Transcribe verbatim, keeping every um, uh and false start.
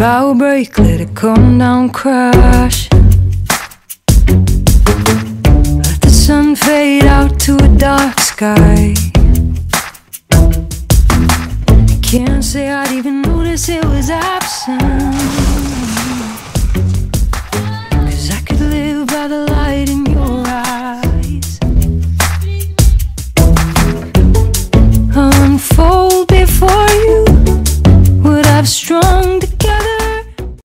bow break, let it come down crash. Let the sun fade out to a dark sky. Can't say I'd even notice it was absent.